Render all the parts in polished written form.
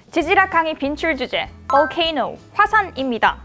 지질학 강의 빈출 주제 volcano, 화산입니다.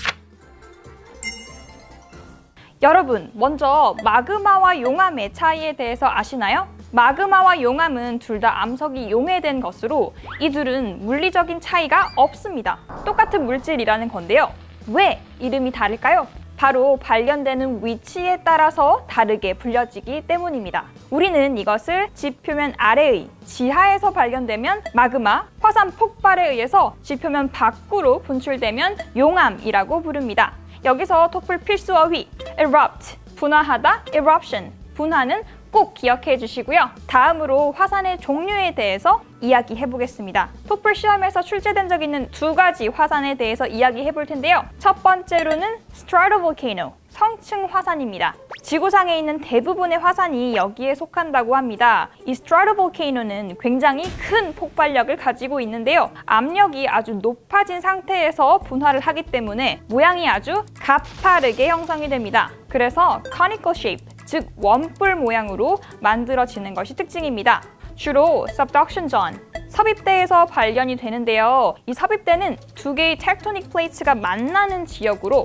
여러분, 먼저 마그마와 용암의 차이에 대해서 아시나요? 마그마와 용암은 둘 다 암석이 용해된 것으로 이 둘은 물리적인 차이가 없습니다. 똑같은 물질이라는 건데요. 왜 이름이 다를까요? 바로 발견되는 위치에 따라서 다르게 불려지기 때문입니다. 우리는 이것을 지표면 아래의 지하에서 발견되면 마그마, 화산 폭발에 의해서 지표면 밖으로 분출되면 용암이라고 부릅니다. 여기서 토플 필수 어휘 erupt, 분화하다, eruption, 분화는 꼭 기억해 주시고요. 다음으로 화산의 종류에 대해서 이야기해 보겠습니다. 토플 시험에서 출제된 적 있는 두 가지 화산에 대해서 이야기해 볼 텐데요. 첫 번째로는 stratovolcano, 성층 화산입니다. 지구상에 있는 대부분의 화산이 여기에 속한다고 합니다. 이 stratovolcano는 굉장히 큰 폭발력을 가지고 있는데요. 압력이 아주 높아진 상태에서 분화를 하기 때문에 모양이 아주 가파르게 형성이 됩니다. 그래서 conical shape, 즉 원뿔 모양으로 만들어지는 것이 특징입니다. 주로 subduction zone, 섭입대에서 발견이 되는데요. 이 섭입대는 두 개의 tectonic plates가 만나는 지역으로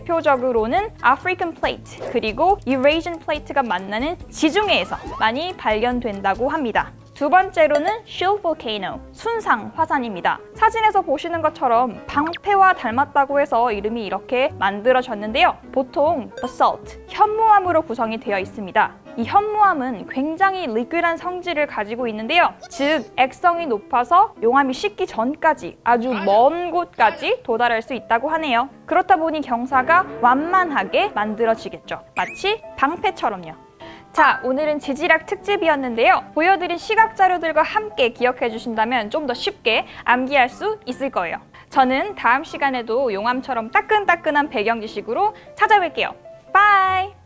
대표적으로는 African plate 그리고 Eurasian plate가 만나는 지중해에서 많이 발견된다고 합니다. 두 번째로는 shield volcano, 순상 화산입니다. 사진에서 보시는 것처럼 방패와 닮았다고 해서 이름이 이렇게 만들어졌는데요. 보통 basalt, 현무암으로 구성이 되어 있습니다. 이 현무암은 굉장히 리퀴드한 성질을 가지고 있는데요. 즉, 액성이 높아서 용암이 식기 전까지 아주 먼 곳까지 도달할 수 있다고 하네요. 그렇다 보니 경사가 완만하게 만들어지겠죠. 마치 방패처럼요. 자, 오늘은 지질학 특집이었는데요. 보여드린 시각 자료들과 함께 기억해 주신다면 좀 더 쉽게 암기할 수 있을 거예요. 저는 다음 시간에도 용암처럼 따끈따끈한 배경 지식으로 찾아뵐게요. 바이!